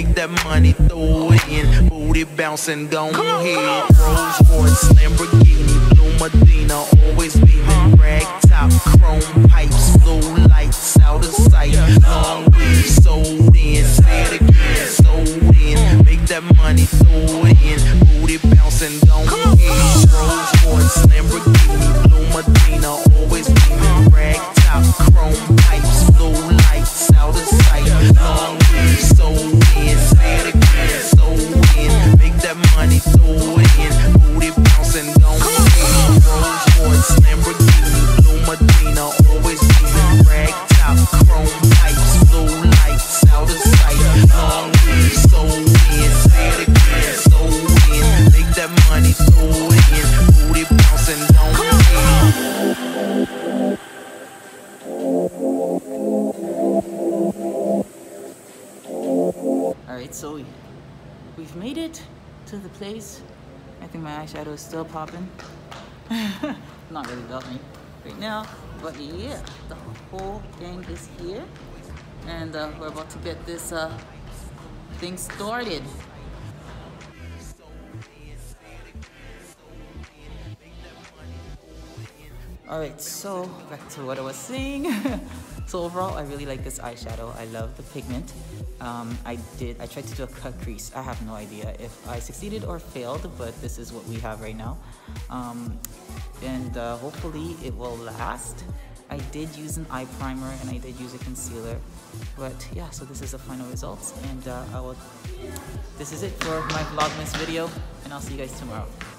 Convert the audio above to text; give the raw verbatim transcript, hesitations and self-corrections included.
make that money, throw it in. Booty bouncing, gon' head. Rolls Royce, Lamborghini, Blue Medina, always beaming. Rag top, chrome pipes, blue lights, out of sight. Long weed, sold in, say it again, sold in. Make that money, throw it in. Booty bouncing, gon' head. Rolls Royce, Lamborghini, Blue Medina, always beaming. Rag top, chrome pipes, blue lights, out of sight. Long weed, sold in, say it again, sold in. Make that money, throw it in. Booty bouncing, gon' head. Rolls Royce, Lamborghini, Blue Medina, always beaming. Rag top, chrome pipes, blue lights, out of sight. Long weed, sold in, say it again, sold in. Make that money, throw it in. Booty bouncing, gon' head. Alright, so we, we've made it to the place. I think my eyeshadow is still popping. Not really about me right now, but yeah, the whole gang is here. And uh, we're about to get this uh, thing started. Alright, so back to what I was saying. So overall, I really like this eyeshadow. I love the pigment. Um, I did, I tried to do a cut crease. I have no idea if I succeeded or failed, but this is what we have right now. Um, and uh, hopefully it will last. I did use an eye primer and I did use a concealer. But yeah, so this is the final results. And uh, I will, this is it for my Vlogmas video, and I'll see you guys tomorrow.